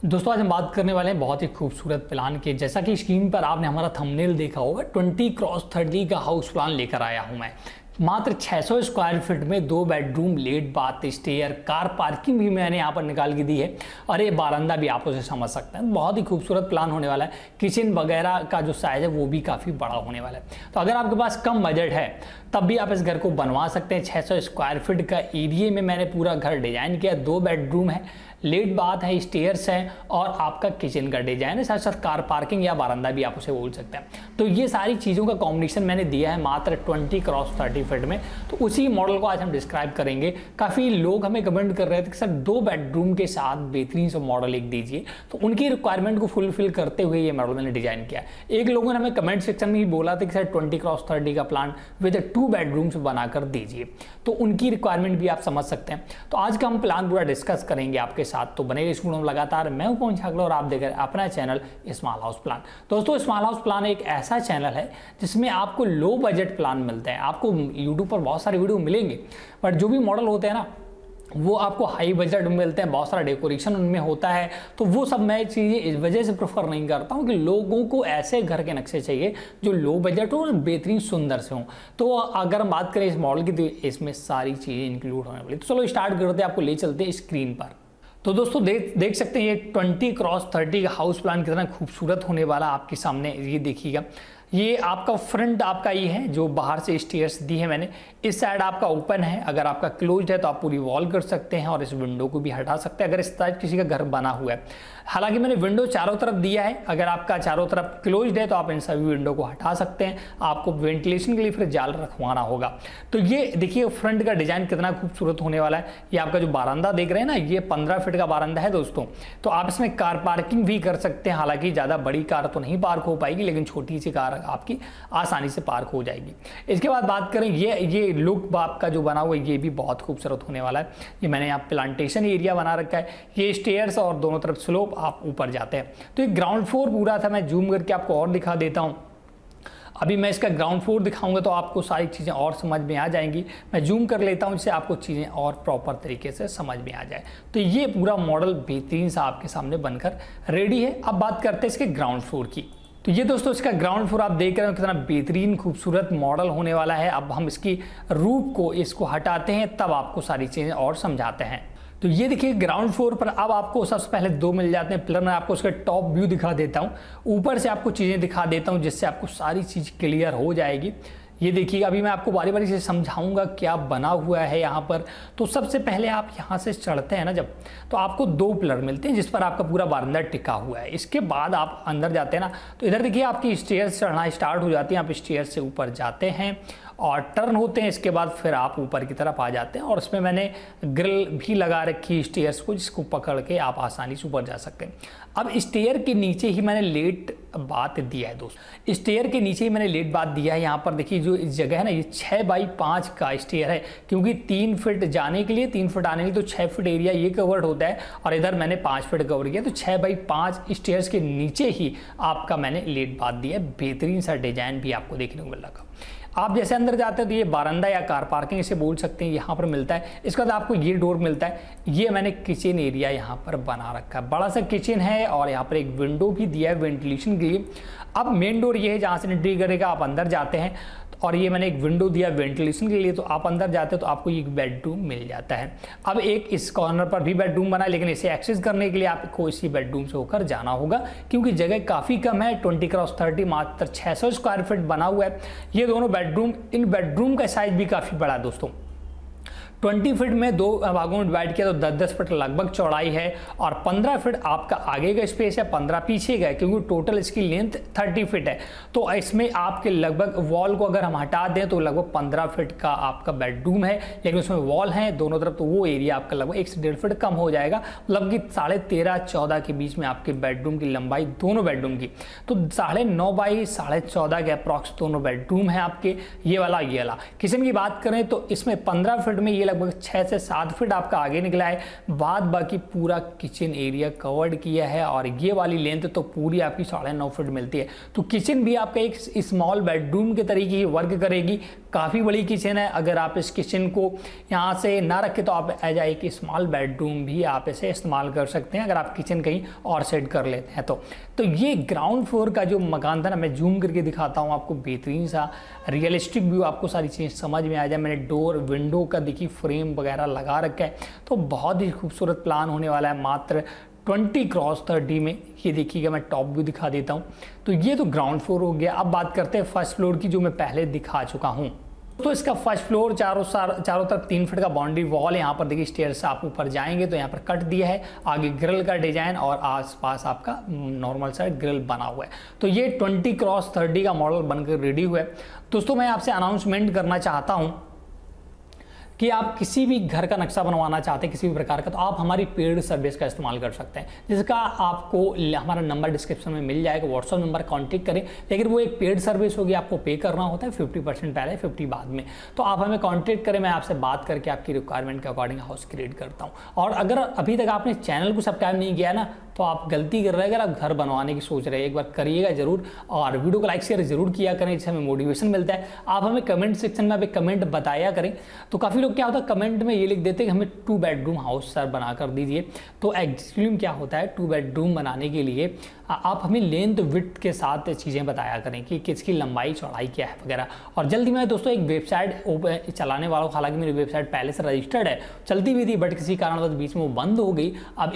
दोस्तों आज हम बात करने वाले हैं बहुत ही खूबसूरत प्लान के। जैसा कि स्क्रीन पर आपने हमारा थंबनेल देखा होगा, 20x30 का हाउस प्लान लेकर आया हूं मैं। मात्र 600 स्क्वायर फीट में 2 bedroom, lat bath, stair, car parking भी मैंने यहाँ पर निकाल के दी है और ये बारंदा भी आप उसे समझ सकते हैं। बहुत ही खूबसूरत प्लान होने वाला है। किचन वगैरह का जो साइज है वो भी काफ़ी बड़ा होने वाला है। तो अगर आपके पास कम बजट है तब भी आप इस घर को बनवा सकते हैं। 600 स्क्वायर फीट का एरिया में मैंने पूरा घर डिजाइन किया। 2 बेडरूम है, लेट बाथ है, स्टेयर्स है और आपका किचन का डिजाइन है, साथ साथ कार पार्किंग या बारंदा भी आप उसे बोल सकते हैं। तो ये सारी चीज़ों का कॉम्बिनेशन मैंने दिया है मात्र 20x30 फीट में। तो उसी मॉडल को आज हम डिस्क्राइब करेंगे। काफ़ी लोग हमें कमेंट कर रहे थे कि सर 2 बेडरूम के साथ बेहतरीन सा मॉडल एक दीजिए, तो उनकी रिक्वायरमेंट को फुलफिल करते हुए ये मॉडल मैंने डिजाइन किया। एक लोगों ने हमें कमेंट सेक्शन में ही बोला था कि सर 20x30 का प्लान विद 2 बेडरूम्स बनाकर दीजिए, तो उनकी रिक्वायरमेंट भी आप समझ सकते हैं। तो आज का हम प्लान पूरा डिस्कस करेंगे आपके साथ, तो बने इस वीडियो में लगातार। मैं हूं पवन छागला और आप देख रहे हैं अपना चैनल स्मॉल हाउस प्लान। दोस्तों स्मॉल हाउस प्लान एक ऐसा चैनल है जिसमें आपको लो बजट प्लान मिलते हैं। आपको यूट्यूब पर बहुत सारे वीडियो मिलेंगे, बट जो भी मॉडल होते हैं ना वो आपको हाई बजट में मिलते हैं, बहुत सारा डेकोरेशन उनमें होता है। तो वो सब मैं चीज़ें इस वजह से प्रेफर नहीं करता हूँ कि लोगों को ऐसे घर के नक्शे चाहिए जो लो बजट हो और बेहतरीन सुंदर से हों। तो अगर हम बात करें इस मॉडल की तो इसमें सारी चीज़ें इंक्लूड होने वाली। तो चलो स्टार्ट करते हैं, आपको ले चलते हैं स्क्रीन पर। तो दोस्तों देख सकते हैं ये 20x30 का हाउस प्लान कितना खूबसूरत होने वाला आपके सामने। ये देखिएगा, ये आपका फ्रंट आपका ये है जो बाहर से स्टेयर्स दी है मैंने। इस साइड आपका ओपन है, अगर आपका क्लोज्ड है तो आप पूरी वॉल कर सकते हैं और इस विंडो को भी हटा सकते हैं अगर इस साइड किसी का घर बना हुआ है। हालांकि मैंने विंडो चारों तरफ दिया है, अगर आपका चारों तरफ क्लोज्ड है तो आप इन सभी विंडो को हटा सकते हैं। आपको वेंटिलेशन के लिए फिर जाल रखवाना होगा। तो ये देखिए फ्रंट का डिजाइन कितना खूबसूरत होने वाला है। ये आपका जो बारंदा देख रहे हैं ना, ये 15 फीट का बारंदा है दोस्तों। तो आप इसमें कार पार्किंग भी कर सकते हैं। हालांकि ज़्यादा बड़ी कार तो नहीं पार्क हो पाएगी, लेकिन छोटी सी कार आपकी आसानी से पार्क हो जाएगी। इसके बाद बात करें ये लुक आपका जो बना हुआ है ये भी बहुत खूबसूरत होने वाला है। ये मैंने यहाँ प्लांटेशन एरिया बना रखा है, ये स्टेयर्स और दोनों तरफ स्लोप आप ऊपर जाते हैं। तो ये ग्राउंड फ्लोर पूरा था। मैं जूम करके आपको और दिखा देता हूँ। अभी मैं इसका ग्राउंड फ्लोर दिखाऊंगा तो आपको सारी चीज़ें और समझ में आ जाएंगी। मैं जूम कर लेता हूँ जिससे आपको चीज़ें और प्रॉपर तरीके से समझ में आ जाए। तो ये पूरा मॉडल बेहतरीन सा आपके सामने बनकर रेडी है। अब बात करते हैं इसके ग्राउंड फ्लोर की। तो ये दोस्तों इसका ग्राउंड फ्लोर आप देख रहे हो कितना बेहतरीन खूबसूरत मॉडल होने वाला है। अब हम इसकी रूफ को इसको हटाते हैं तब आपको सारी चीज़ें और समझाते हैं। तो ये देखिए ग्राउंड फ्लोर पर अब आपको सबसे पहले 2 मिल जाते हैं पिलर। मैं आपको उसका टॉप व्यू दिखा देता हूँ, ऊपर से आपको चीज़ें दिखा देता हूँ जिससे आपको सारी चीज़ क्लियर हो जाएगी। ये देखिएगा, अभी मैं आपको बारी बारी से समझाऊंगा क्या बना हुआ है यहाँ पर। तो सबसे पहले आप यहाँ से चढ़ते हैं ना जब, तो आपको 2 पिलर मिलते हैं जिस पर आपका पूरा बारंदा टिका हुआ है। इसके बाद आप अंदर जाते हैं ना तो इधर देखिए आपकी स्टेयर्स चढ़ना स्टार्ट हो जाती हैं। आप स्टेयर्स से ऊपर जाते हैं और टर्न होते हैं। इसके बाद फिर आप ऊपर की तरफ आ जाते हैं और इसमें मैंने ग्रिल भी लगा रखी स्टेयर्स को, जिसको पकड़ के आप आसानी से ऊपर जा सकते हैं। अब स्टेयर के नीचे ही मैंने लेट बाथ दिया है दोस्तों। स्टेयर के नीचे ही मैंने लेट बाथ दिया है। यहाँ पर देखिए जो इस जगह है ना, ये 6x5 का स्टेयर है, क्योंकि 3 फीट जाने के लिए 3 फीट आने के लिए, तो 6 फीट एरिया ये कवर्ड होता है और इधर मैंने 5 फीट कवर किया। तो 6x5 स्टेयर्स के नीचे ही आपका मैंने लेट बाथ दिया है। बेहतरीन सा डिजाइन भी आपको देखने को मिल रहा। आप जैसे अंदर जाते हैं तो ये बारंदा या कार पार्किंग इसे बोल सकते हैं, यहाँ पर मिलता है। इसके बाद आपको ये डोर मिलता है। ये मैंने किचन एरिया यहाँ पर बना रखा है, बड़ा सा किचन है और यहाँ पर एक विंडो भी दिया है वेंटिलेशन के लिए। अब मेन डोर ये है जहाँ से एंट्री करेगा, आप अंदर जाते हैं और ये मैंने एक विंडो दिया वेंटिलेशन के लिए। तो आप अंदर जाते हैं तो आपको एक बेडरूम मिल जाता है। अब एक इस कॉर्नर पर भी बेडरूम बना है, लेकिन इसे एक्सेस करने के लिए आपको इसी बेडरूम से होकर जाना होगा क्योंकि जगह काफ़ी कम है। 20x30 मात्र 600 स्क्वायर फीट बना हुआ है। ये दोनों बेडरूम, इन बेडरूम का साइज भी काफ़ी बड़ा है दोस्तों। 20 फीट में 2 भागों में डिवाइड किया तो 10-10 फीट लगभग चौड़ाई है और 15 फीट आपका आगे का स्पेस है, 15 पीछे का है, क्योंकि टोटल इसकी लेंथ 30 फीट है। तो इसमें आपके लगभग वॉल को अगर हम हटा दें तो लगभग 15 फीट का आपका बेडरूम है, लेकिन उसमें वॉल है दोनों तरफ, तो वो एरिया आपका लगभग 1 से 1.5 फीट कम हो जाएगा। मतलब कि 13.5-14 के बीच में आपके बेडरूम की लंबाई दोनों बेडरूम की। तो 9.5 x 14.5 के अप्रॉक्स दोनों बेडरूम है आपके। ये वाला किचन की बात करें तो इसमें 15 फीट में ये लगभग 6 से 7 फीट आपका आगे निकला है, बाद बाकी पूरा किचन एरिया कवर्ड किया है और ये वाली लेंथ तो पूरी आपकी 9.5 फीट मिलती है। तो किचन भी आपका एक स्मॉल बेडरूम के तरीके की वर्क करेगी, काफ़ी बड़ी किचन है। अगर आप इस किचन को यहाँ से ना रखें तो आप एज एक स्मॉल बेडरूम भी आप इसे इस्तेमाल कर सकते हैं, अगर आप किचन कहीं और सेट कर लेते हैं तो ये ग्राउंड फ्लोर का जो मकान था ना, मैं जूम करके दिखाता हूँ आपको, बेहतरीन सा रियलिस्टिक व्यू, आपको सारी चीज़ समझ में आ जाए। मैंने डोर विंडो का देखिए फ्रेम वगैरह लगा रखा है, तो बहुत ही खूबसूरत प्लान होने वाला है मात्र 20x30 में। ये देखिएगा, मैं टॉप व्यू दिखा देता हूँ। तो ये तो ग्राउंड फ्लोर हो गया। अब बात करते हैं फर्स्ट फ्लोर की, जो मैं पहले दिखा चुका हूँ। तो इसका फर्स्ट फ्लोर चारों तरफ 3 फीट का बाउंड्री वॉल, यहाँ पर देखिए स्टेयर से आप ऊपर जाएंगे तो यहाँ पर कट दिया है, आगे ग्रिल का डिजाइन और आसपास आपका नॉर्मल साइड ग्रिल बना हुआ है। तो ये 20x30 का मॉडल बनकर रेडी हुआ है। दोस्तों मैं आपसे अनाउंसमेंट करना चाहता हूँ कि आप किसी भी घर का नक्शा बनवाना चाहते हैं किसी भी प्रकार का, तो आप हमारी पेड सर्विस का इस्तेमाल कर सकते हैं, जिसका आपको हमारा नंबर डिस्क्रिप्शन में मिल जाएगा, व्हाट्सअप नंबर कांटेक्ट करें। लेकिन वो एक पेड सर्विस होगी, आपको पे करना होता है 50% पहले 50 बाद में। तो आप हमें कांटेक्ट करें, मैं आपसे बात करके आपकी रिक्वायरमेंट के अकॉर्डिंग हाउस क्रिएट करता हूँ। और अगर अभी तक आपने चैनल को सब्सक्राइब नहीं किया ना, तो आप गलती कर रहे हैं। अगर आप घर बनवाने की सोच रहे हैं, एक बार करिएगा जरूर और वीडियो को लाइक शेयर जरूर किया करें, जिससे हमें मोटिवेशन मिलता है। आप हमें कमेंट सेक्शन में आप कमेंट बताया करें। तो काफ़ी लोग क्या होता है कमेंट में ये लिख देते हैं कि हमें 2 बेडरूम हाउस सर बना कर दीजिए। तो एक्चुअली क्या होता है, 2 बेडरूम बनाने के लिए आप हमें लेंथ विड्थ के साथ चीज़ें बताया करें कि किसकी लंबाई चौड़ाई क्या है वगैरह। और जल्दी मैं दोस्तों एक वेबसाइट चलाने वाला हूँ, हालांकि मेरी वेबसाइट पहले से रजिस्टर्ड है, चलती भी थी, बट किसी कारणवश बीच में वो बंद हो गई। अब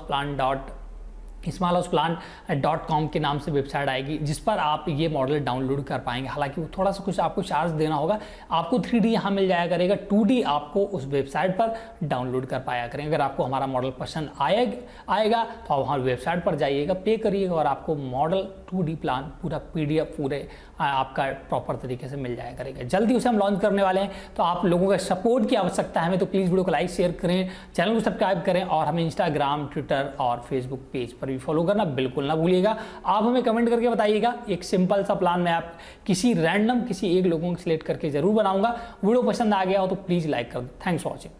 smallhouseplan.com के नाम से वेबसाइट आएगी, जिस पर आप ये मॉडल डाउनलोड कर पाएंगे। हालांकि वो थोड़ा सा कुछ आपको चार्ज देना होगा, आपको 3D यहाँ मिल जाया करेगा, 2D आपको उस वेबसाइट पर डाउनलोड कर पाया करें। अगर आपको हमारा मॉडल पसंद आएगा तो आप हमारी वेबसाइट पर जाइएगा, पे करिएगा और आपको मॉडल 2D प्लान पूरा PDF पूरे आपका प्रॉपर तरीके से मिल जाया करेगा। जल्दी उसे हम लॉन्च करने वाले हैं, तो आप लोगों का सपोर्ट की आवश्यकता है हमें। तो प्लीज़ वीडियो को लाइक शेयर करें, चैनल को सब्सक्राइब करें और हमें इंस्टाग्राम, ट्विटर और फेसबुक पेज पर भी फॉलो करना बिल्कुल ना भूलिएगा। आप हमें कमेंट करके बताइएगा। एक सिंपल सा प्लान मैं आप किसी एक लोगों को सिलेक्ट करके जरूर बनाऊंगा। वीडियो पसंद आ गया हो तो प्लीज़ लाइक कर दो। Thanks for watching.